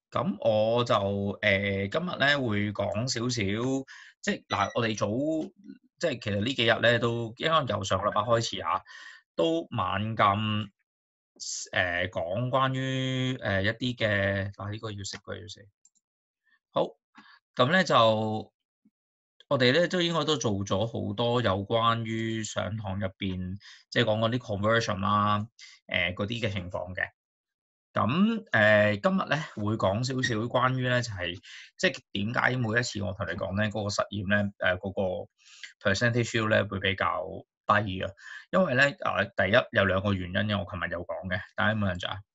咁我就今日咧會講少少，即係嗱，我哋早即係其實呢幾日咧都應該由上個禮拜開始啊，都猛咁講關於一啲嘅，呢個要識，個要識。好，咁咧就我哋咧都應該都做咗好多有關於上堂入邊，即係講嗰啲 conversion 啦，嗰啲嘅情況嘅。咁今日咧會講少少關於咧就係、即係點解每一次我同你講咧嗰個實驗咧嗰個 percentage yield 咧會比較低啊？因為咧第一有兩個原因嘅，我琴日有講嘅，大家有冇印象？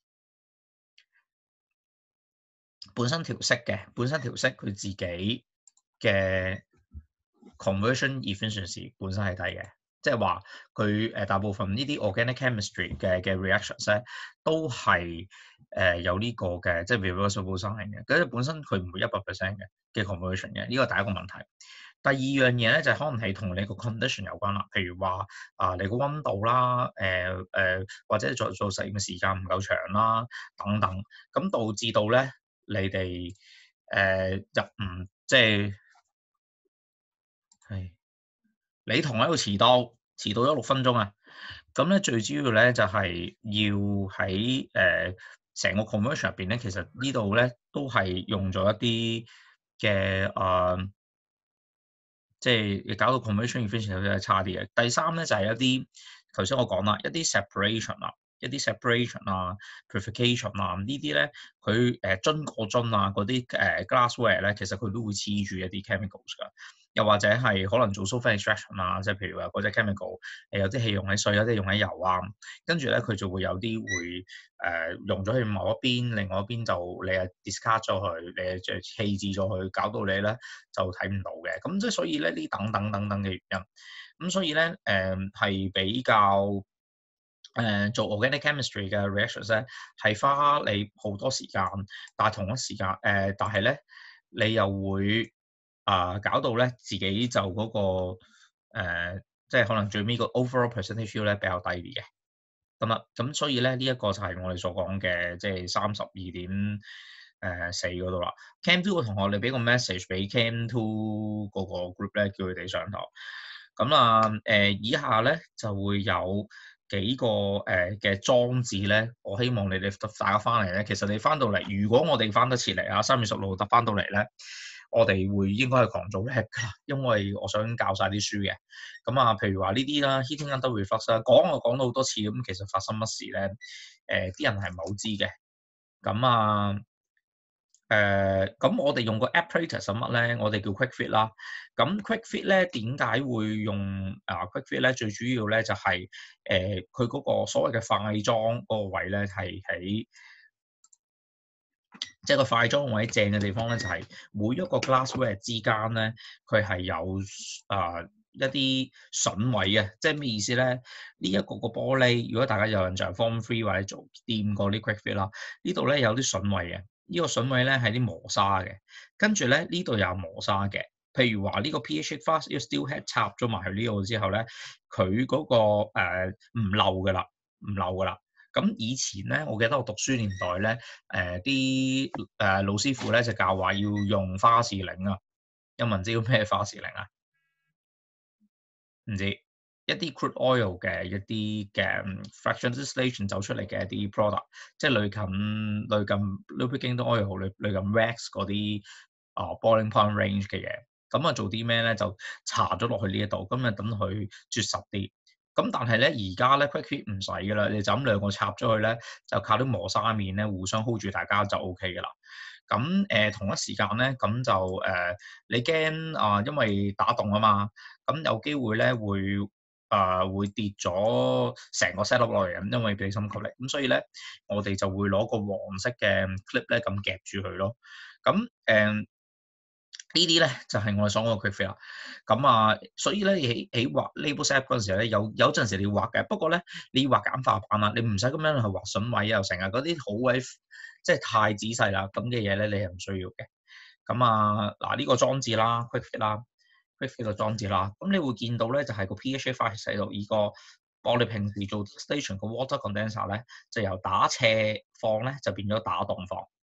本身條式佢自己嘅 conversion efficiency 本身係低嘅，即係話佢大部分呢啲 organic chemistry 嘅 reactions 咧都係有呢個嘅即係 reversible sign 嘅，咁本身佢唔會100% 嘅 conversion 嘅，呢個第一個問題。第二樣嘢咧就係可能係同你個 condition 有關啦，譬如話你個溫度啦，或者做實驗嘅時間唔夠長啦，等等，咁導致到咧你哋入唔即係你同喺度遲到咗6分鐘啊！咁咧最主要咧就係要喺成個 conversion 入邊咧，其實呢度咧都係用咗一啲嘅即係搞到 conversion efficiency 有啲差啲嘅。第三咧就係一啲頭先我講啦，一啲 separation 啊、purification 啊呢啲咧，佢樽過樽啊嗰啲glassware 咧，其實佢都會黐住一啲 chemicals 㗎。又或者係可能做 sulfate extraction 啊，即係譬如話嗰隻 chemical 有啲係用喺水，有啲用喺油啊，跟住咧佢就會有啲會用咗去某一邊，另外一邊就你係 discard 咗佢，你就棄置咗佢，搞到你咧就睇唔到嘅。咁即係所以咧呢等等嘅原因，咁所以咧係比較做 organic chemistry 嘅 reactions 咧係花你好多時間，但係同一時間但係咧你又會搞到咧自己就嗰個即係可能最尾個 overall percentage yield 咧比較低啲嘅。咁啦，咁所以咧呢一個就係我哋所講嘅，即係32.4嗰度啦。Cam 2嘅同學，你俾個 message 俾 Cam 2嗰個 group 咧，叫佢哋上堂。咁啊以下咧就會有幾個嘅裝置咧，我希望你哋大家翻嚟咧，其實你翻到嚟，如果我哋翻得切嚟啊，3月16號得翻到嚟咧，我哋會應該係狂做 lab 㗎，因為我想教晒啲書嘅。咁啊，譬如話呢啲啦，heating under reflux 啦，講我講到好多次，咁其實發生乜事咧？啲人係唔係好知嘅。咁啊，咁我哋用個 apparatus 係乜咧？我哋叫 quick fit 啦。咁 quick fit 咧點解會用quick fit 咧？最主要咧就係佢嗰個所謂嘅快裝嗰個位咧係喺即係個快裝位正嘅地方咧，就係每一個 glassware 之間咧，佢係有一啲筍位嘅，即係咩意思咧？呢一個個玻璃，如果大家有印象 Form 3或者做掂過啲 quick fit 啦，呢度咧有啲筍位嘅，呢個筍位咧係啲磨砂嘅，跟住咧呢度有磨砂嘅。譬如話呢個 pH flask 呢個 steel head 插咗埋去呢度之後咧，佢嗰個唔漏㗎啦，唔漏㗎啦。咁以前咧，我記得我讀書年代咧，啲老師傅咧就教話要用花士靈啊，有冇人知道咩花士靈啊？唔知一啲 crude oil 嘅一啲嘅 fraction distillation 走出嚟嘅一啲 product，即係類近 lubricating oil、類近 wax 嗰啲boiling point range 嘅嘢。咁啊做啲咩咧？就搽咗落去呢一度，咁啊等佢啜實啲。咁但係咧而家咧 quick fit 唔使㗎啦，你就咁兩個插咗去咧，就靠啲磨砂面咧互相 hold 住大家就 OK 㗎啦。咁同一時間咧，咁就你驚因為打洞啊嘛，咁有機會咧會跌咗成個 setup 落嚟咁，因為俾心吸力，咁所以咧我哋就會攞個黃色嘅 clip 咧咁夾住佢咯。咁呢啲咧就係我哋所講嘅 quick fit 啦。咁所以咧喺畫 label set 嗰陣時咧，有陣時你要畫嘅，不過咧你要畫簡化版啦，你唔使咁樣去畫筍位又成日嗰啲好鬼即係太仔細啦，咁嘅嘢咧你係唔需要嘅。嗱呢個裝置啦 quick fit 啦 quick fit 個裝置啦，咁你會見到咧就係個 pH 發喺度，依個我哋平時做 station 個 water condenser 咧就由打斜放咧就變咗打洞放。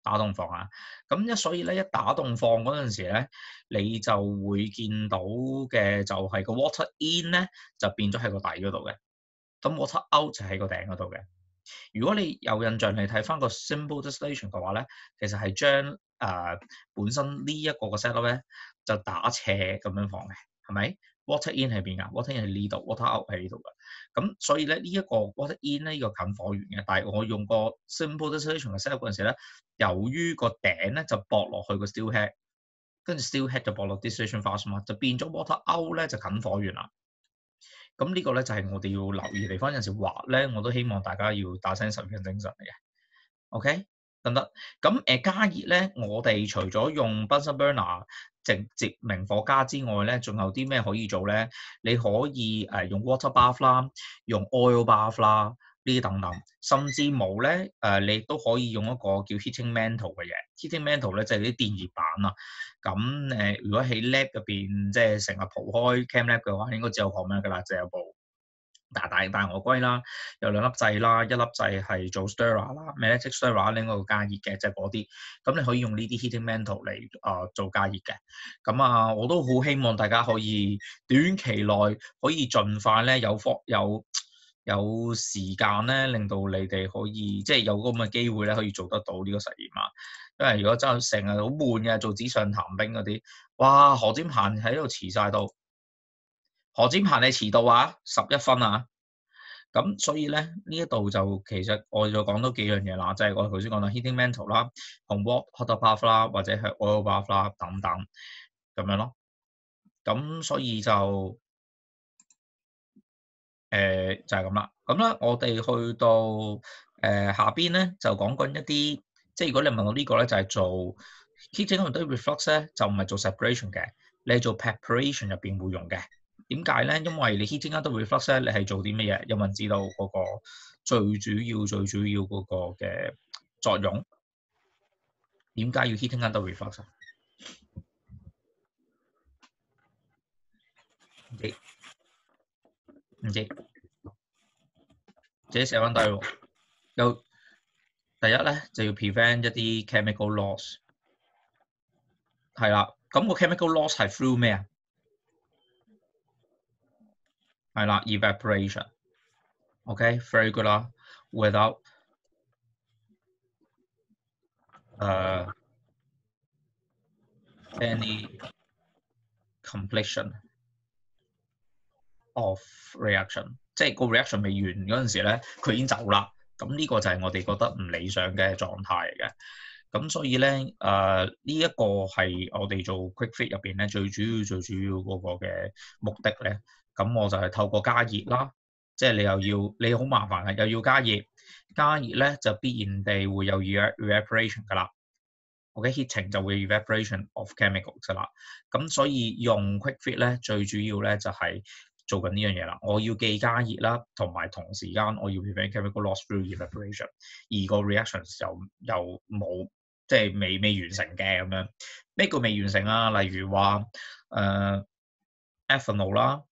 打洞放啊，咁所以咧一打洞放嗰陣時咧，你就會見到嘅就係個 water in 咧就變咗喺個底嗰度嘅，咁 water out 就喺個頂嗰度嘅。如果你有印象，你睇翻個 simple distillation 嘅話咧，其實係將本身呢一個嘅 setup 咧就打斜咁樣放嘅，係咪 ？Water in 喺邊㗎 ？Water in 喺呢度 ，water out 喺呢度嘅。咁所以咧呢一個 water in 咧呢個近火源嘅，但係我用個 simple distillation 嘅 setup 嗰陣時咧，由於個頂咧就駁落去個 still head， 跟住 still head 就駁落 distillation flask 嘛，就變咗 water out 咧就近火源啦。咁呢個咧就係我哋要留意地方。有陣時畫咧，我都希望大家要打醒十二分精神嚟嘅。OK，得唔得？咁加熱咧，我哋除咗用 Bunsen burner 直接明火加之外咧，仲有啲咩可以做咧？你可以用 water bath 啦，用 oil bath 啦，呢啲等等，甚至冇咧你都可以用一個叫 heating mantle 嘅嘢。heating mantle 咧就係啲電熱板啊。咁如果喺 lab 入邊即係成日蒲開 cam lab 嘅話，應該知我講咩㗎啦，就有部大鵝龜啦，有2粒掣啦，一粒掣係做 stirrer 啦 magnetic stirrer 另外個加熱嘅，即係嗰啲。咁你可以用呢啲 heating mantle 嚟做加熱嘅。咁我都好希望大家可以短期內可以盡快咧有時間咧，令到你哋可以即係有咁嘅機會咧，可以做得到呢個實驗啊。因為如果真係成日好悶嘅做紙上談兵嗰啲，哇何占鵬喺度遲晒到，何占鵬你遲到啊，11分啊！咁所以咧呢一度就其實我就講多幾樣嘢啦，就係我頭先講到 heating mantle 啦，同 water bath 啦，或者係 oil bath 啦等等咁樣咯。咁所以就就係咁啦。咁咧我哋去到下邊咧就講緊一啲，即係如果你問我呢個咧就係做 heating under reflux 咧，就唔係做 separation 嘅，你係做 preparation 入邊會用嘅。點解咧？因為你 heating under reflux 咧，你係做啲乜嘢？有冇人知道嗰個最主要嗰個嘅作用？點解要 heating under reflux 啊？唔知，自己寫翻低喎。有第一咧就要 prevent 一啲 chemical loss， 係啦。咁個 chemical loss 係 through 咩啊？係啦 ，evaporation。OK，very good 啦。Without any completion of reaction， 即係個 reaction 未完嗰陣時咧，佢已經走啦。咁呢個就係我哋覺得唔理想嘅狀態嚟嘅。咁所以咧，呢一個係我哋做 quick fit 入邊咧最主要嗰個嘅目的咧。咁我就係透過加熱啦，即係你好麻煩嘅，又要加熱咧就必然地會有 evaporation 㗎啦。OK，heating 就會 evaporation of chemicals 㗎啦。咁所以用 quick fit 咧，最主要咧就係做緊呢樣嘢啦。我要既加熱啦，同埋同時間我要 prevent chemical loss through evaporation， 而個 reactions 又冇即係未完成嘅咁樣。咩叫未完成啊？例如話ethanol 啦，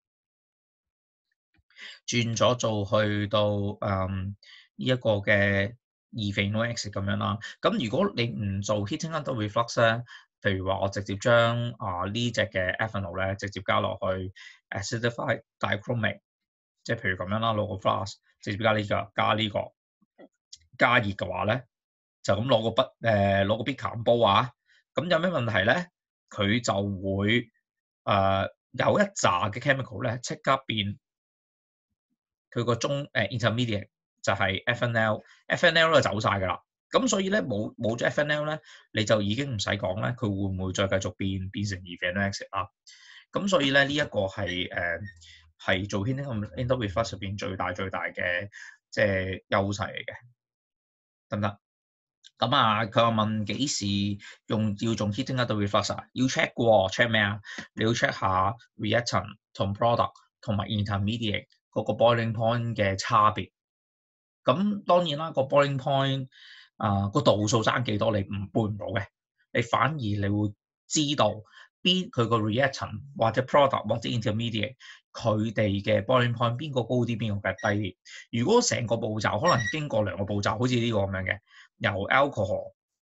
轉咗做去到呢一個嘅2-phenol exit 咁樣啦。咁如果你唔做 heating under reflux 咧，譬如話我直接將呢隻嘅 ethanol 咧直接加落去 acidified dichromate， 即係譬如咁樣啦，攞個 flask 直接加呢個加熱嘅話咧，就咁攞個 beaker 煲啊。咁有咩問題咧？佢就會有一紮嘅 chemical 咧即刻變佢個intermediate 就係 FNL 就走晒㗎啦。咁所以咧冇咗 FNL 咧，你就已經唔使講咧，佢會唔會再繼續變成 2-phenol exit 啊？咁所以咧呢一個係做 heating under reflux 入邊最大嘅即係優勢嚟嘅，得唔得？咁佢話問幾時要做 heating under reflux 啊？要 check 喎 ，check 咩啊？你要 check 下 reactant 同 product 同埋 intermediate 嗰個 boiling point 嘅差別。咁當然啦，個 boiling point 個度數爭幾多，你唔背唔到嘅，你反而你會知道佢個 reactant 或者 product 或者 intermediate 佢哋嘅 boiling point 邊個高啲，邊個低啲。如果成個步驟可能經過2個步驟，好似呢個咁樣嘅，由 alcohol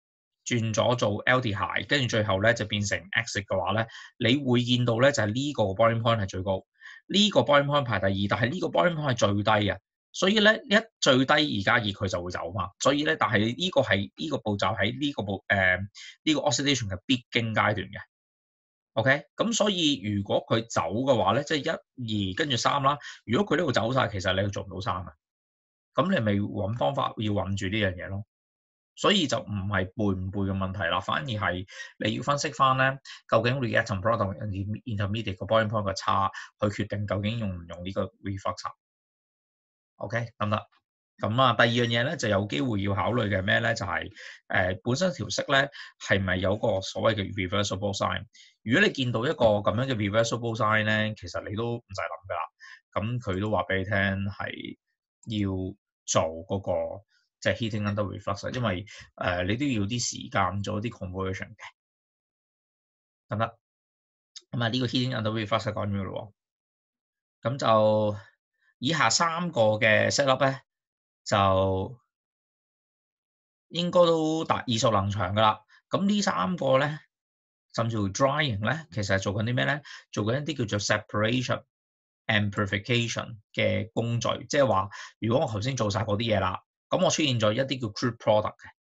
轉咗做 aldehyde，跟住最後咧就變成 acid 嘅話咧，你會見到咧就係呢個 boiling point 係最高，呢個 boiling point 排第二，但係呢個 boiling point 係最低嘅。所以咧一最低而加熱佢就會走嘛。所以咧，但係呢個係呢個步驟喺呢個呢個 oxidation 嘅必經階段嘅。OK，咁所以如果佢走嘅話咧，即係1、2跟住3啦。如果佢呢度走晒，其實你做唔到3啊。咁你咪揾方法要揾住呢樣嘢咯。所以就唔係背唔背嘅問題啦，反而係你要分析翻咧，究竟 reactant product 同 intermediate 個 boiling point 嘅差，去決定究竟用唔用呢個 refluxer。OK， 得唔得？咁啊，第二樣嘢咧就有機會要考慮嘅咩咧，就係、本身條色咧係咪有個所謂嘅 reversible sign？如果你見到一個咁樣嘅 reversible sign 咧，其實你都唔使諗噶啦。咁佢都話俾你聽係要做嗰、個即係 heating under refluxer，因為你都要啲時間做啲 conversion 嘅，得唔得？咁啊，呢個 heating under refluxer 講咗咯喎，咁就以下3個嘅 setup 咧。就應該都耳熟能詳㗎啦。咁呢3個咧，甚至乎 drying 咧，其實係做緊啲咩咧？做緊一啲叫做 separation and purification 嘅工序，即係話，如果我頭先做晒嗰啲嘢啦，咁我出現咗一啲叫 crude product 嘅，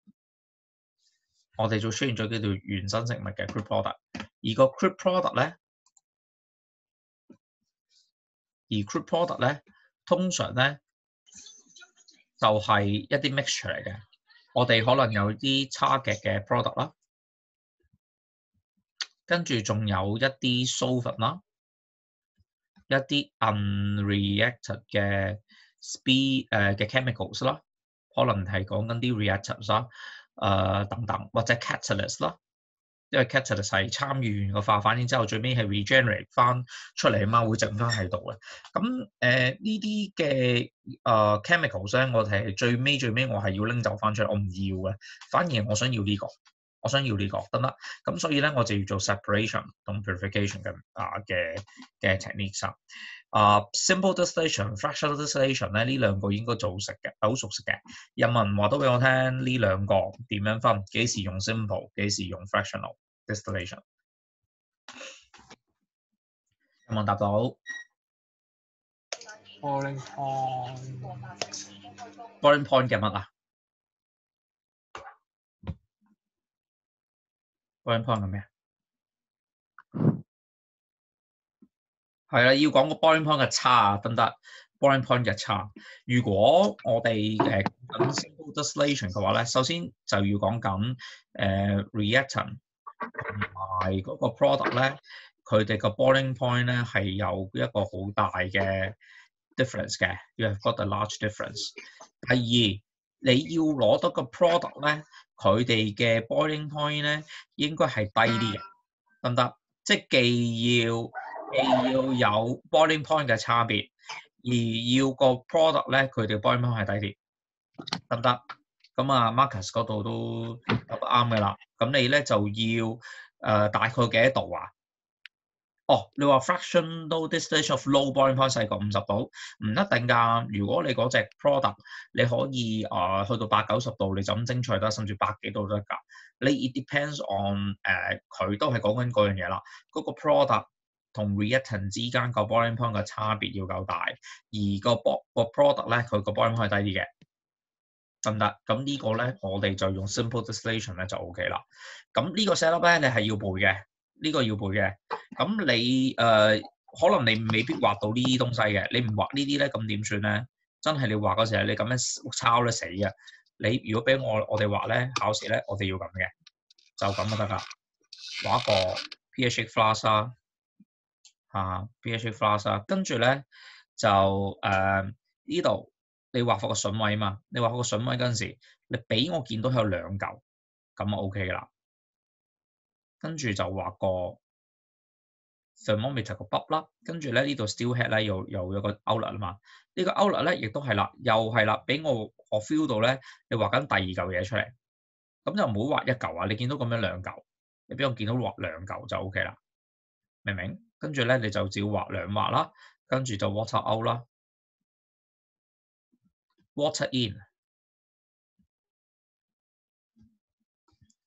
我哋就出現咗叫做原生食物嘅 crude product。而個 crude product 咧，通常咧就係一啲 mixture 嚟嘅。我哋可能有啲差極嘅 product 啦，跟住仲有一啲 solvent 啦，一啲 unreacted 嘅 嘅 chemicals 啦，可能係講緊啲 reactants 啦，等等，或者 catalyst 啦，因為 catalyst 係參與完個化反應之後，最尾係 regenerate 翻出嚟啊嘛，會剩翻喺度嘅。咁呢啲嘅chemicals 咧，我哋係最尾我係要拎走翻出嚟，我唔要嘅，反而我想要呢個。我想要呢個得唔得？咁所以咧，我就要做 separation 同 purification 嘅 techniques simple distillation、fractional distillation 咧，呢兩個應該做好食嘅，好熟悉嘅。有冇人話都俾我聽呢兩個點樣分？幾時用 simple？幾時用 fractional distillation？ 有冇人答到 boiling point 嘅乜啊？boiling point 係咩啊？係啦，要講個 boiling point 嘅差啊，得唔得 ？boiling point 嘅差，如果我哋講 simple distillation 嘅話咧，首先就要講緊reactant 同埋嗰個 product 咧，佢哋個 boiling point 咧係有一個好大嘅 difference 嘅 ，you have got a large difference。第二，你要攞到個 product 咧，佢哋嘅 boiling point 咧應該係低啲嘅，得唔得？即係既要有 boiling point 嘅差別，而要個 product 咧佢哋 boiling point 係低啲，得唔得？咁啊 Marcus 嗰度都啱嘅啦。咁你咧就要大概幾多度啊？你話 fractional distillation of low boiling point 細過50度，唔一定㗎。如果你嗰隻 product 你可以去到80-90度，你就咁蒸出嚟得，甚至100幾度都得㗎。你 it depends on 佢都係講緊嗰樣嘢啦。嗰個 product 同 reactant 之間個 boiling point 嘅差別要夠大，而個 product 咧佢個 boiling point 係低啲嘅，得唔得？咁呢個咧我哋就用 simple distillation 咧就 OK 啦。咁呢個 setup 咧你係要背嘅。呢個要背嘅，咁你可能你未必畫到呢啲東西嘅，你唔畫呢啲咧，咁點算咧？真係你畫嗰時候，你咁樣抄咧死嘅。你如果俾我哋畫咧，考試咧，我哋要咁嘅，就咁就得㗎。畫一個 pH flask 啦，pH flask 啦，跟住咧就呢度你畫個筍位啊嘛，你畫個筍位嗰陣時，你俾我見到有2嚿，咁就 OK 㗎啦。跟住就畫個 thermometer 個筆啦，跟住咧呢度 still head 咧又有個 outlet 啊嘛，呢個 outlet 咧亦都係啦，又係啦，俾我 feel 到咧，你畫緊第二嚿嘢出嚟，咁就唔好畫一嚿啊，你見到咁樣2嚿，你俾我見到畫2嚿就 OK 啦，明唔明？跟住咧你就照畫2畫啦，跟住就 water out 啦 ，water in，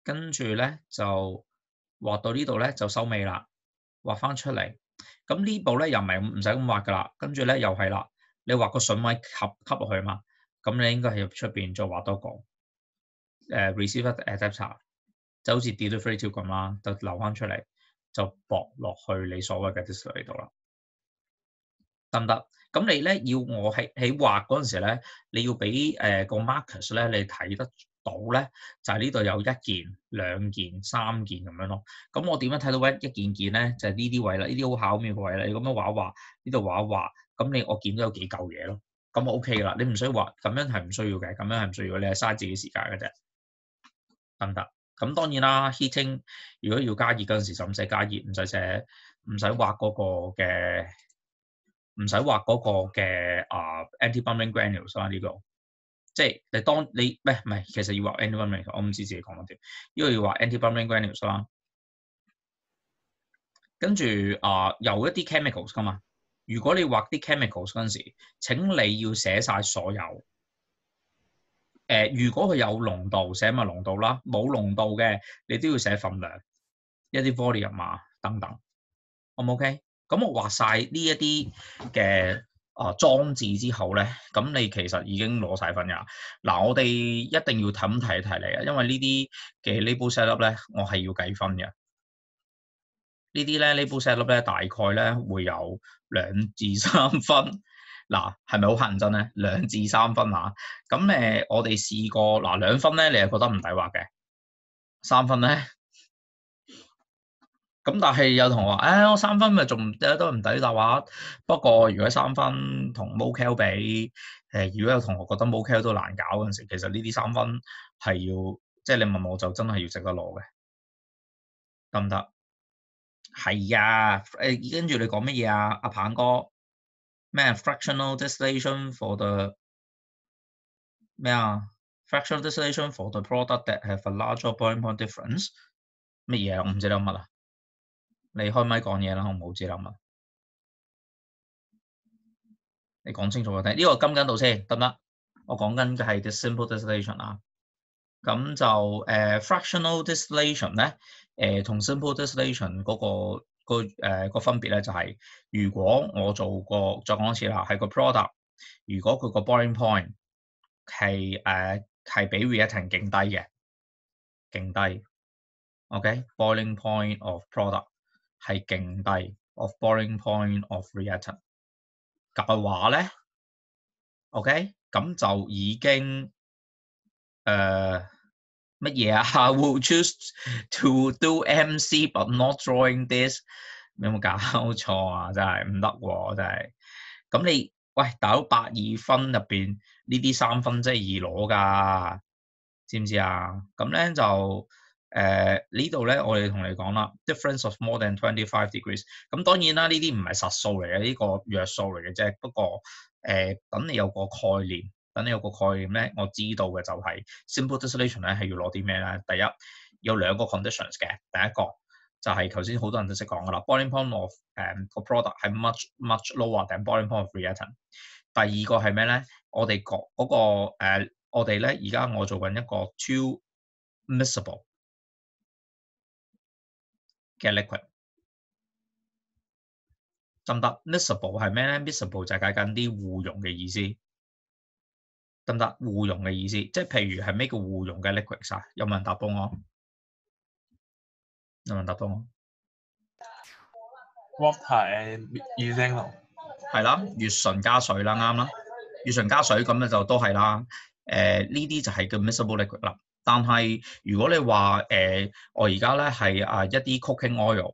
跟住咧就畫到呢度咧就收尾啦，畫翻出嚟。咁呢步咧又唔使咁畫噶啦，跟住咧又係啦，你畫個筍位吸落去嘛，咁你應該係出邊再畫多個receiver adapter，就好似 delivery tube 咁啦，就留翻出嚟，就駁落去你所謂嘅 display 度啦，得唔得？咁你咧要我喺畫嗰陣時咧，你要俾個 markers 咧，你睇得到咧，就係呢度有1件、2件、3件咁樣咯。咁我點樣睇到一件件咧？就係呢啲位啦，呢啲好巧妙嘅位啦。你咁樣畫一畫，呢度畫一畫，咁我見到有幾嚿嘢咯。咁我 OK 噶啦，你唔需要畫，咁樣係唔需要嘅，咁樣係唔需要嘅，你係嘥自己時間嘅啫，得唔得？咁當然啦 ，heating 如果要加熱嗰陣時就唔使加熱，唔使畫嗰個嘅。唔使畫嗰個嘅anti-bumming granules 啦，呢個即係你當你唔係，其實要畫 anti-bumming， 我唔知自己講乜點，呢個要畫 anti-bumming granules 啦。跟住有一啲 chemicals 噶嘛，如果你畫啲 chemicals 嗰陣時，請你要寫晒所有。如果佢有濃度，寫埋濃度啦；冇濃度嘅，你都要寫份量，一啲 volume 啊等等。O 唔 OK？咁我畫晒呢一啲嘅裝置之後咧，咁你其實已經攞晒分㗎。嗱，我哋一定要咁提一提你啊，因為呢啲嘅 label setup 咧，我係要計分嘅。呢啲咧 label setup 咧，大概咧會有2至3分。嗱，係咪好乞人憎咧？2至3分啊！咁我哋試過嗱2分咧，你係覺得唔抵畫嘅；3分咧。咁但係有同學話，我3分咪仲都唔抵答話。不過如果3分同 Mocal 比，如果有同學覺得 Mocal 都難搞嗰陣時，其實呢啲3分係要，即係你問我就真係要值得攞嘅，得唔得？係啊，跟住你講乜嘢啊？阿鵬哥咩 fractional distillation for the 咩啊 ？fractional distillation for the product that have a larger boiling point difference 乜嘢啊？我唔知得乜啊？你開咪講嘢啦，我冇知諗啊！你講清楚我聽，呢個跟緊到先得唔得？我講緊嘅係 the simple distillation 啊。咁就fractional distillation 咧，同 simple distillation 個分別咧就係，如果我做過再講一次啦，係個 product，如果佢個 boiling point 係比 reactant 勁低嘅，勁低 ，OK，boiling point of product 係勁低 of boiling point of reactant 嘅話咧 ，OK，咁就已經乜嘢啊 ？I will choose to do MC but not drawing this， 有冇搞錯啊？真係唔得喎，真係。咁你喂大佬82分入邊呢啲3分真係易攞㗎，知唔知啊？咁咧就呢度咧，我哋同你講啦 ，difference of more than 25 degrees。咁當然啦，呢啲唔係實數嚟嘅，呢個約數嚟嘅啫。不過等你有個概念。等你有個概念咧，我知道嘅就係 simple distillation 咧係要攞啲咩咧？第一有2個 conditions 嘅，第一個就係頭先好多人都識講噶啦 ，boiling point of 個 product 係 much lower than boiling point of reactant。第二個係咩咧？我哋我哋咧而家我做緊一個 two miscible 嘅 liquid，得唔得 ？miscible 係咩咧 ？miscible 就係解緊啲互溶嘅意思。得唔得？互溶嘅意思，即係譬如係咩叫互溶嘅 liquid 啊？有冇人答到我？有冇人答到我 ？Water and ethanol 係啦，乙醇加水啦，啱啦。乙醇加水咁咧就都係啦。呢啲就係叫 miscible liquid 啦。但係如果你話我而家咧係一啲 cooking oil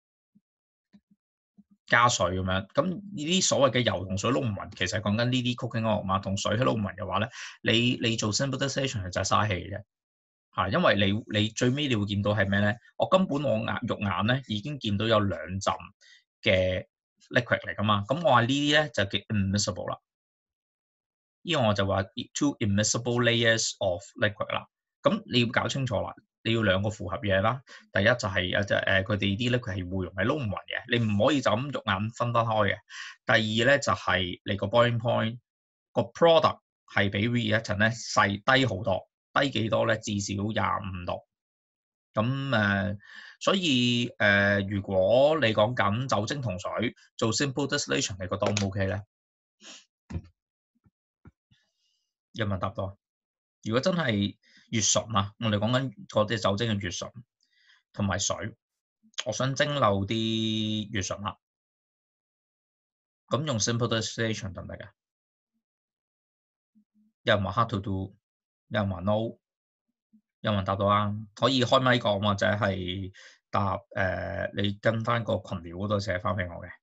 加水咁樣，咁呢啲所謂嘅油同水撈唔勻，其實講緊呢啲 cooking oil 嘛，同水撈唔勻嘅話咧，你做 simple distillation 就係嘥氣嘅啫。因為你最尾你會見到係咩咧？我根本我肉眼咧已經見到有2浸嘅 liquid 嚟噶嘛，咁我話呢啲咧就叫 immiscible 啦。呢個我就話 two immiscible layers of liquid 啦。咁你要搞清楚啦，你要2個符合嘢啦。第一就係佢哋啲 liquid 係互溶係撈唔勻嘅，你唔可以就咁肉眼分得開嘅。第二咧就係你個 boiling point 個 product 係比 reactant 咧細低好多。低幾多咧？至少25度。 所以如果你講緊酒精同水做 simple distillation，你覺得 O 唔 OK 咧？有冇人答到？如果真係乙醇啊，我哋講緊嗰啲酒精嘅乙醇同埋水，我想蒸餾啲乙醇啦，咁用 simple distillation 得唔得㗎？有人話 hard to do，有人話 no， 有人答到啊？可以開咪講或者係答你跟翻個群聊嗰度寫翻俾我嘅。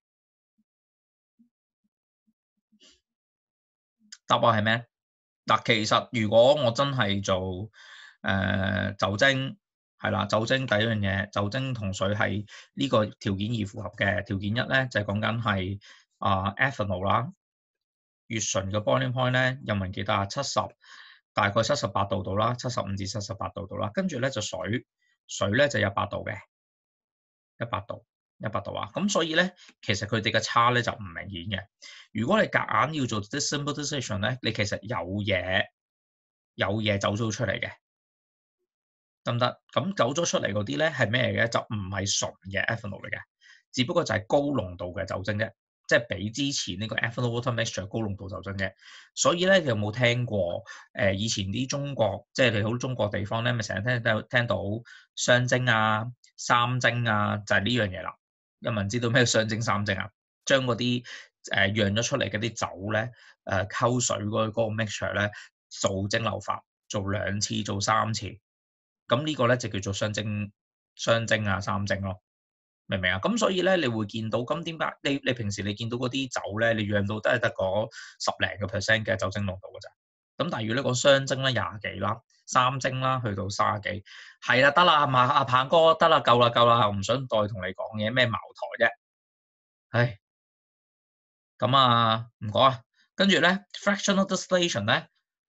答案係咩？嗱，其實如果我真係做酒精係啦，酒精第一樣嘢，酒精同水係呢個條件而符合嘅。條件一咧就係講緊係ethanol 啦，乙醇嘅 boiling point 咧，有冇人記得啊？大概78度到啦，75至78度到啦。跟住咧就水咧就100度嘅，100度啊。咁所以咧，其實佢哋嘅差咧就唔明顯嘅。如果你夾硬要做 simple distillation 咧，你其實有嘢走咗出嚟嘅，得唔得？咁走咗出嚟嗰啲咧係咩嚟嘅？就唔係純嘅 ethanol 嚟嘅，只不過就係高濃度嘅酒精啫，即係比之前呢個 ethanol water mixture 高濃度酒精啫。所以咧，你有冇聽過以前啲中國即係你好中國地方咧，咪成日聽到雙蒸啊、三蒸啊，就係呢樣嘢啦。有冇人知道咩雙蒸三蒸啊？將嗰啲釀咗出嚟嗰啲酒咧溝水嗰個 mixture 咧做蒸餾法，做2次、做3次。咁呢個咧就叫做雙蒸啊、三蒸咯，明唔明啊？咁所以咧，你會見到咁點解你平時你見到嗰啲酒咧，你釀到都係得嗰10零個%嘅酒精濃度㗎咋。咁但係如果你講雙蒸咧20幾啦，三蒸啦去到30幾，係啦，得啦，阿鵬哥得啦，夠啦，我唔想再同你講嘢咩茅台啫，唉，咁啊唔講啊，跟住咧 fractional distillation 咧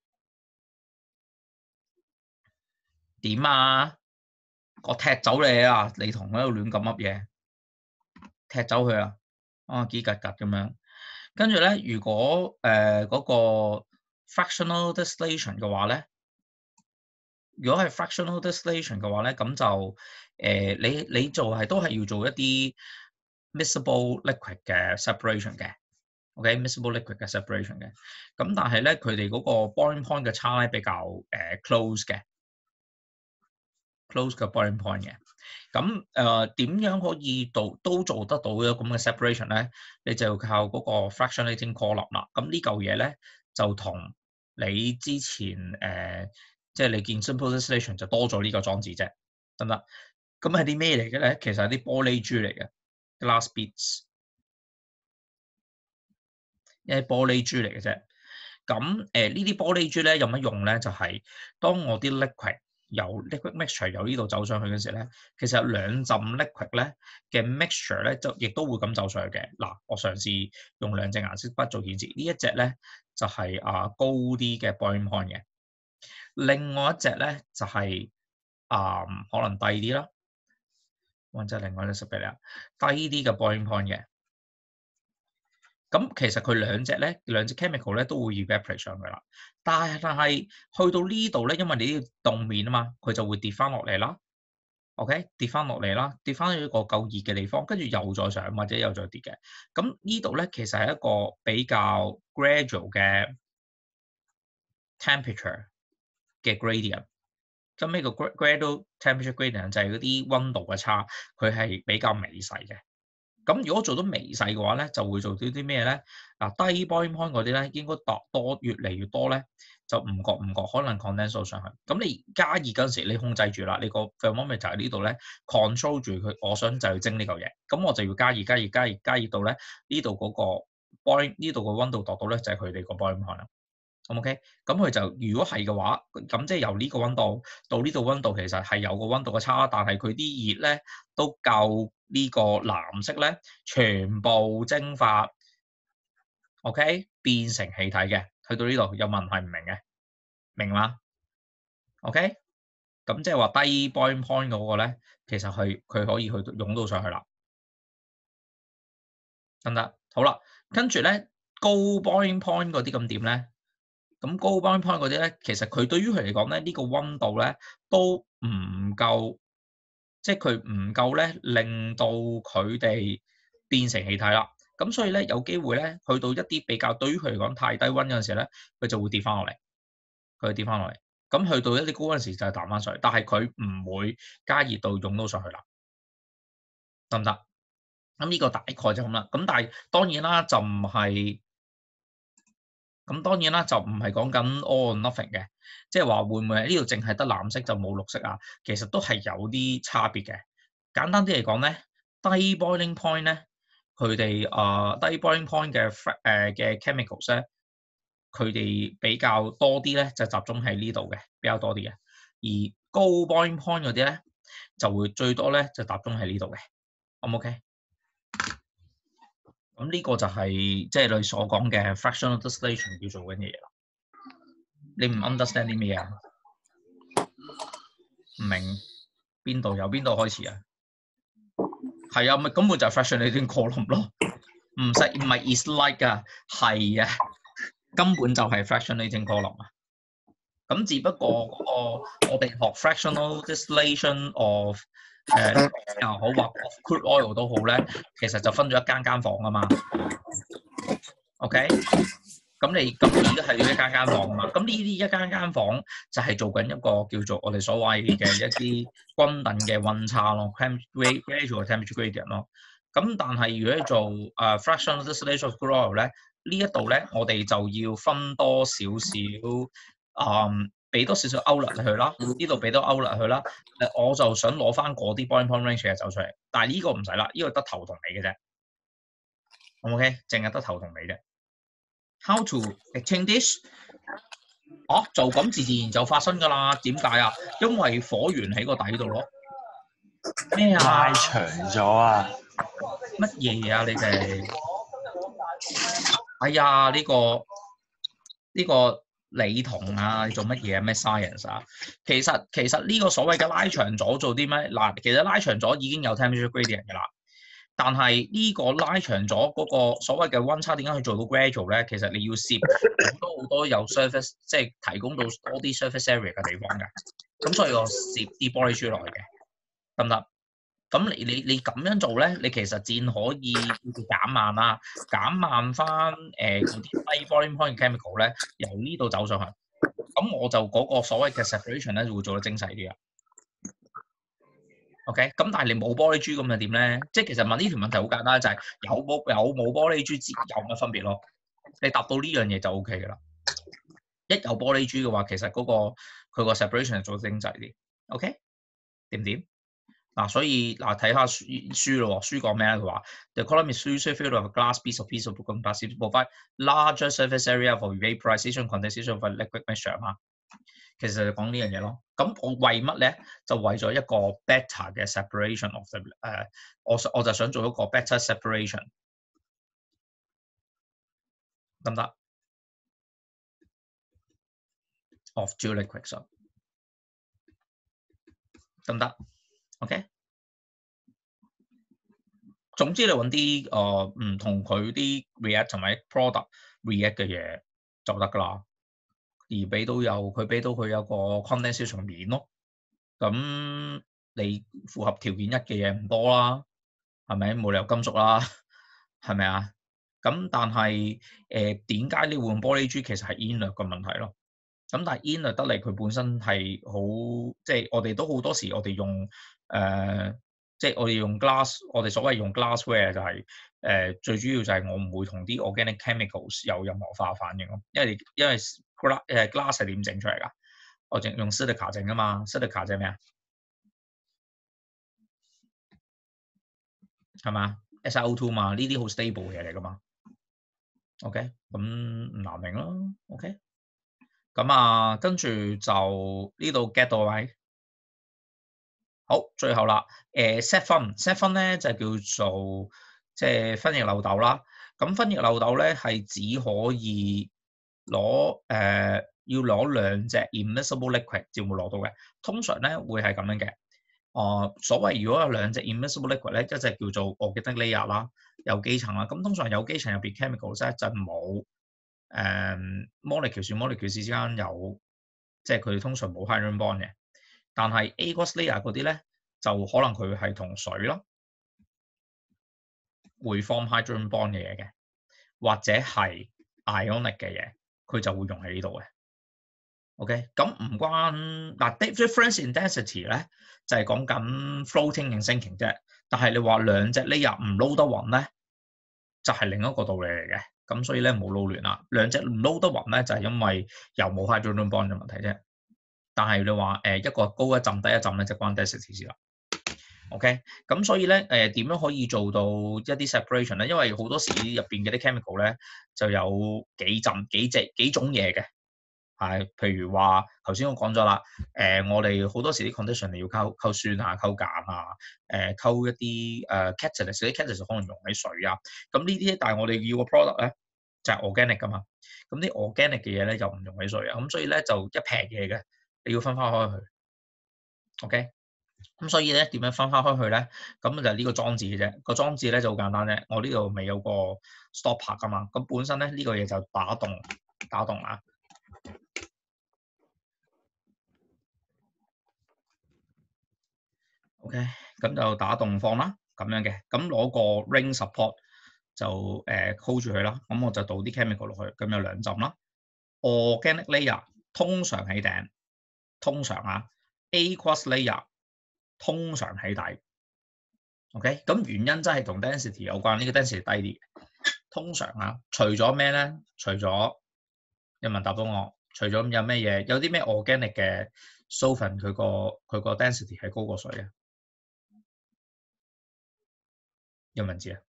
點啊？我踢走你啊！你同喺度亂咁噏嘢，踢走佢啊！幾格咁樣。跟住咧，如果嗰個 fractional distillation 嘅話咧，如果係 fractional distillation 嘅話咧，咁就你做係都係要做一啲 miscible liquid 嘅 separation 嘅 ，OK，miscible liquid 嘅 separation 嘅。咁但係咧，佢哋嗰個 boiling point 嘅差咧比較close 嘅。close 嘅 boiling point 嘅，咁點樣可以都做得到嘅咁嘅 separation 咧？你就要靠嗰個 fractionating column 啦。咁呢嚿嘢咧就同你之前即係你見 simple distillation 就多咗呢個裝置啫，得唔得？咁係啲咩嚟嘅咧？其實係啲玻璃珠嚟嘅 glass beads， 一啲玻璃珠嚟嘅啫。咁呢啲玻璃珠咧有乜用咧？就係當我啲 liquid 由 liquid mixture 由呢度走上去嘅時候咧，其實有2浸 liquid 咧嘅 mixture 咧就亦都會咁走上去嘅。嗱，我嘗試用2隻顏色筆做顯示，呢一隻咧就係高啲嘅 boiling point 嘅，另外一隻咧就係可能低啲啦，或者另外一隻俾你啊，低啲嘅 boiling point 嘅。咁其實佢兩隻 chemical 咧都會 evaporate 上去啦，但係去到呢度咧，因為你要凍面啊嘛，佢就會跌翻落嚟啦。OK， 跌翻落嚟啦，跌翻去一個夠熱嘅地方，跟住又再上或者又再跌嘅。咁呢度咧其實係一個比較 gradual 嘅 temperature 嘅 gradient。咁呢個 gradual temperature gradient 就係嗰啲溫度嘅差，佢係比較微細嘅。咁如果做到微細嘅話咧，就會做到啲咩咧？低 boiling point 嗰啲咧，應該越嚟越多咧，就唔覺可能 condense 到上去。咁你加熱嗰陣時，你控制住啦，你個 thermometer 喺呢度咧 control 住佢，我想就要蒸呢嚿嘢，咁我就要加熱到咧呢度嗰個 boiling 呢度個溫度度到咧就係佢哋個 boiling point 啦。OK，咁佢就如果係嘅話，咁即係由呢個溫度到呢度溫度，其實係有個溫度嘅差，但係佢啲熱咧都夠呢個藍色咧全部蒸發 ，OK 變成氣體嘅。去到呢度有問題唔明嘅，明嘛 ？OK，咁即係話低 boiling point 嗰個咧，其實佢可以去到湧到上去啦，得唔得？好啦，跟住咧高 boiling point 嗰啲咁點咧？ 咁高 boiling point 嗰啲咧，其實佢對於佢嚟講咧，呢個溫度咧都唔夠，即係佢唔夠咧，令到佢哋變成氣體啦。咁所以咧，有機會咧，去到一啲比較對於佢嚟講太低溫嗰陣時咧，佢就會跌翻落嚟，佢會跌翻落嚟。咁去到一啲高嗰陣時就係彈翻上去，但係佢唔會加熱到湧到上去啦，得唔得？咁呢個大概就咁啦。咁但係當然啦，就唔係。咁當然啦，就唔係講緊 all or nothing 嘅，即係話會唔會喺呢度淨係得藍色就冇綠色啊？其實都係有啲差別嘅。簡單啲嚟講咧，低 boiling point 咧，佢哋低 boiling point 嘅chemicals 咧，佢哋比較多啲咧，就集中喺呢度嘅，比較多啲嘅。而高 boiling point 嗰啲咧，就會最多咧就集中喺呢度嘅。O 唔 OK？咁呢個就係即係你所講嘅 fractional distillation 要做緊嘅嘢啦。你唔 understand 啲咩啊？唔明邊度？由邊度開始啊？係啊，咪根本就係 fractionating column 咯，唔係 is like 啊，係啊，根本就係 fractionating column 啊。咁只不過嗰個我哋學 fractional distillation of 又好或 of crude oil 都好咧，其實就分咗一間房啊嘛。OK？咁你而家係要一間房啊嘛，咁呢啲一間房就係做緊一個叫做我哋所謂嘅一啲均等嘅溫差咯 ，gradual temperature gradient 咯。咁但係如果你做fractional distillation of crude oil 咧，呢一度咧我哋就要分多少少俾多少少 outlet 去啦，呢度俾多 outlet 去啦。我就想攞翻嗰啲 boiling point range 嘅走出嚟，但係呢個唔使啦，呢個得頭同尾嘅啫。OK， 淨係得頭同尾啫。How to extinguish this？ 就咁自然就發生㗎啦。點解啊？因為火源喺個底度咯。咩啊？ 拉長咗啊！ 乜嘢啊？你哋？哎呀，呢個理同啊，你做乜嘢啊？咩 science 啊？其實呢個所謂嘅拉長咗做啲咩？嗱，其實拉長咗已經有 temperature gradient 㗎啦。但係呢個拉長咗嗰個所謂嘅溫差點解去做到 gradual 咧？其實你要攝好多有 surface， 即係提供到多啲 surface area 嘅地方嘅。咁所以我攝啲玻璃珠落去嘅，得唔得？咁你咁樣做咧，你其實漸可以減慢啦，減慢翻嗰啲低 boiling point chemical 咧，由呢度走上去。咁我就嗰個所謂嘅 separation 咧，就會做得精細啲啊。OK，咁但係你冇玻璃珠咁就點咧？即係其實問呢條問題好簡單，就係有冇玻璃珠有乜分別咯？你答到呢樣嘢就 OK 㗎啦。一有玻璃珠嘅話，其實佢個 separation 係做得精細啲。OK， 掂唔掂？所以睇下書咯，書講咩咧？佢話 The column is usually filled with a piece of glass to provide larger surface area for vaporization condensation of a liquid mixture 嘛。其實就講呢樣嘢咯。咁我為乜咧？就為咗一個 better 嘅 separation of the 我就想做一個 better separation， 得唔得 ？Of two liquids， 得唔得 ？OK。總之你揾啲唔同佢啲 react 同埋 product react 嘅嘢就得㗎啦。而佢俾到佢有個 condensation 面咯。咁你符合條件一嘅嘢唔多啦，係咪？冇理由金屬啦，係咪啊？咁但係點解你會用玻璃珠？其實係 inert 嘅問題咯。咁但係 inert 得嚟，佢本身係好，即係我哋都好多時我哋用即係我哋用 glass， 我哋所謂用 glassware 就係最主要就係我唔會同啲 organic chemicals 有任何化反應咯。因為 glass 係點整出嚟㗎？我淨用 silica 整㗎嘛。silica 即係咩啊？係嘛 ？SiO2 嘛，呢啲好 stable 嘅嘢嚟㗎嘛。OK， 咁唔難明咯。OK， 咁跟住就呢度 get 到位。好，最後啦，set 分咧就叫做即係分液漏斗啦。咁分液漏斗咧係只可以要攞兩隻 immiscible liquid 先會攞到嘅。通常咧會係咁樣嘅。所謂如果有兩隻 immiscible liquid 咧，一隻叫做organic layer啦，有機層啦。咁通常有機層入邊 chemicals 咧就冇 molecule 與 molecule 之間有，即係佢哋通常冇 hydrogen bond 嘅，但係 aqueous layer 嗰啲咧就可能佢係同水咯，會 form hydrogen bond 嘅嘢嘅，或者係 ionic 嘅嘢，佢就會用喺呢度嘅。OK， 咁唔關嗱 difference in density 咧，就係講緊 floating 定 sinking 啫。但係你話兩隻 layer 唔撈得勻咧，就係另一個道理嚟嘅。咁所以咧冇撈亂啦。兩隻唔撈得勻咧，就係因為又冇 hydrogen bond 嘅問題啫。但係你話一個高一浸低一浸咧，就關 density 事啦。OK， 咁所以咧點樣可以做到一啲 separation 咧？因為好多時入邊嘅啲 chemical 咧就有幾種嘢嘅。係，譬如話頭先我講咗啦，我哋好多時啲 condition 你要溝酸啊、溝鹼啊，溝一啲catalyst，啲 catalyst 可能溶喺水啊，咁呢啲，但係我哋要個 product 咧就係 organic 噶嘛，咁啲 organic 嘅嘢咧又唔溶喺水啊，咁所以咧就一撇嘢嘅，你要分開開去 ，OK， 咁所以咧點樣分開開去咧？咁就係呢個裝置嘅啫，個裝置咧就好簡單啫，我呢度未有個 stopper 噶嘛，咁本身咧呢個嘢就打洞啊。OK， 咁就打洞放啦，咁樣嘅，咁攞個 ring support 就hold 住佢啦。咁我就倒啲 chemical 落去，咁有兩浸啦。organic layer 通常喺頂，通常啊 aqueous layer 通常喺底。OK， 咁原因真係同 density 有關，呢個 density 低啲。通常啊，除咗咩咧？除咗有問答到我，除咗有咩嘢？有啲咩 organic 嘅 solvent 佢個 density 係高過水嘅？有冇人知啊？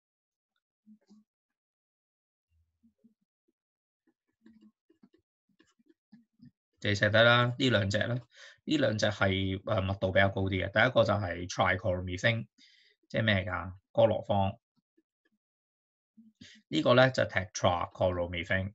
就寫低啦，呢兩隻咧，呢兩隻係密度比較高啲嘅。第一個就係 trichloromethane， 即係咩㗎？哥羅芳。呢個咧就 tetrachloromethane。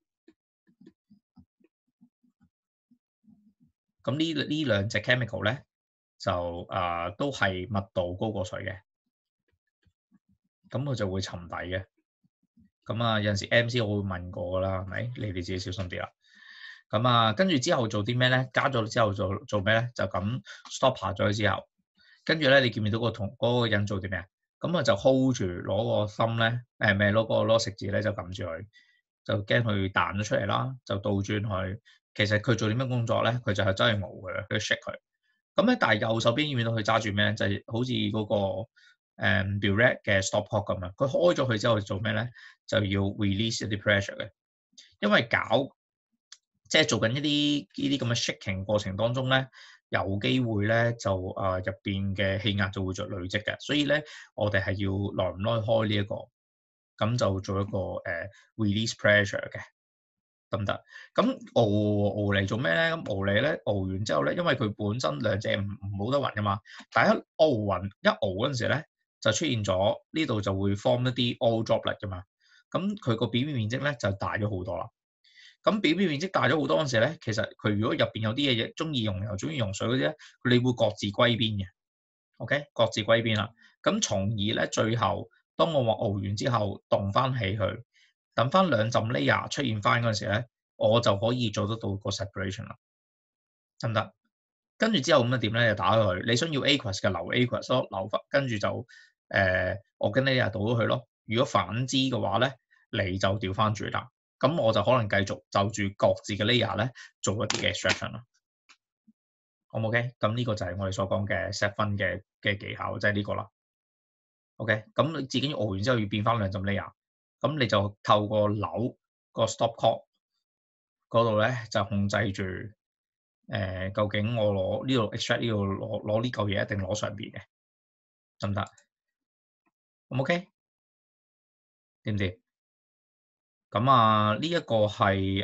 咁呢兩隻 chemical 咧就都係密度高過水嘅，咁佢就會沉底嘅。咁啊有陣時 MC 我會問過㗎啦，係咪？你哋自己小心啲啦。咁啊，跟住之後做啲咩咧？加咗之後做咩咧？就咁 stopper 咗之後，跟住咧，你見唔見到嗰個人做啲咩啊？咁啊就 hold 住攞個心咧，攞食指咧就撳住佢，就驚佢彈咗出嚟啦，就倒轉佢。其實佢做啲咩工作咧？佢就係真係熬佢，去 shake 佢。咁咧，但係右手邊見唔見到佢揸住咩？就係好似嗰個Burette 嘅 stopcock 咁樣。佢開咗佢之後做咩咧？就要 release 一啲 pressure 嘅，因為即係做緊呢啲咁嘅 shaking 過程當中咧，有機會咧就入邊嘅氣壓就會累積嘅，所以咧我哋係要耐唔耐開呢一個，咁就做一個release pressure 嘅，得唔得？咁熬嚟做咩咧？咁熬嚟咧，熬完之後咧，因為佢本身兩隻唔冇得勻噶嘛，但係一熬嗰陣時咧，就出現咗呢度就會 form 一啲 oil droplet 噶嘛，咁佢個表面面積咧就大咗好多啦。咁表面面積大咗好多嗰陣時咧，其實佢如果入邊有啲嘢中意溶油、中意溶水嗰啲咧，佢哋會各自歸邊嘅。OK， 各自歸邊啦。咁從而咧，最後當我話熬完之後凍翻起佢，等翻兩浸 layer 出現翻嗰陣時咧，我就可以做得到個 separation 啦，得唔得？跟住之後咁樣點咧？就打開佢。你想要 aqueous 嘅留 aqueous 咯，留翻跟住就我跟 layer 倒咗佢咯。如果反之嘅話咧，你就調翻轉啦。咁我就可能繼續就住各自嘅 layer 咧做一啲嘅 extraction 咯。好唔 OK？咁呢個就係我哋所講嘅 set 分嘅技巧，即係呢個啦。OK，咁你自己熬完之後要變翻兩浸 layer，咁你就透過扭個 stopcock 嗰度咧就控制住究竟我攞呢度 extract 呢度攞呢嚿嘢一定攞上邊嘅，得唔得？咁 OK？掂唔掂？咁啊呢一個係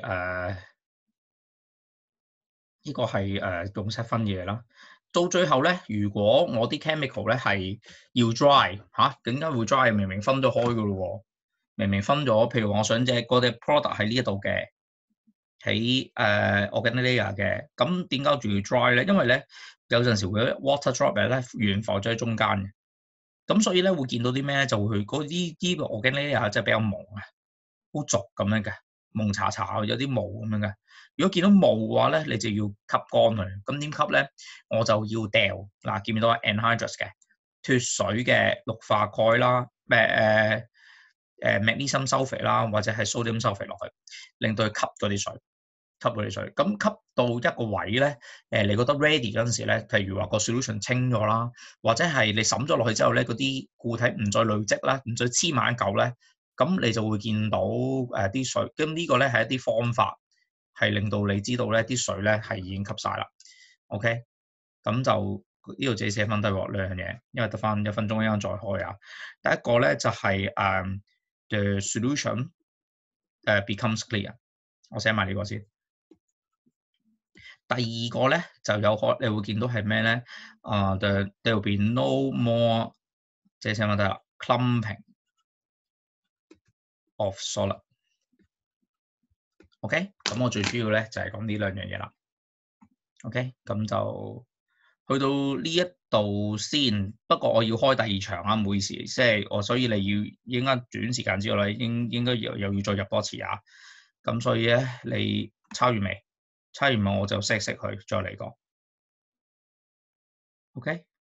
用 set 分嘢啦。到最後咧，如果我啲 chemical 咧係要 dry 嚇，點解會 dry？明明分咗開㗎咯喎，明明分咗。譬如我想嗰隻 product 喺呢一度嘅，喺organic layer 嘅，咁點解仲要 dry 咧？因為咧有陣時會有 water droplet 咧懸浮咗喺中間嘅，咁所以咧會見到啲咩咧？就會嗰啲organic layer 即係比較朦啊，好濁咁樣嘅。 蒙查查，有啲霧咁樣嘅。如果見到霧嘅話咧，你就要吸乾佢。咁點吸咧？我就要掉嗱，見唔見到啊 ？anhydrous 嘅脱水嘅氯化鈣啦，magnesium sulfate 啦，或者係 sodium sulfate 落去，令到佢吸咗啲水。吸嗰啲水，咁吸到一個位咧，你覺得 ready 嗰陣時咧，譬如話個 solution 清咗啦，或者係你滲咗落去之後咧，嗰啲固體唔再累積啦，唔再黐埋一嚿咧，咁你就會見到啲水。咁呢個咧係一啲方法，係令到你知道咧啲水咧係已經吸晒啦。OK，咁就呢度自己寫翻低喎兩樣嘢，因為得翻1分鐘，一陣再開啊。第一個咧就係the solution becomes clear， 我寫埋呢個先。第二個咧就有你會見到係咩咧？there will be no more 即係寫翻低啦 clumping of solid。OK， 咁我最主要咧就係講呢兩樣嘢啦。OK， 咁就去到呢一度先。不過我要開第二場啊，唔好意思，即係我所以你應該短時間之內應該又要再入多次啊。咁所以咧你抄完未？抄完我就熄佢，再嚟過。OK。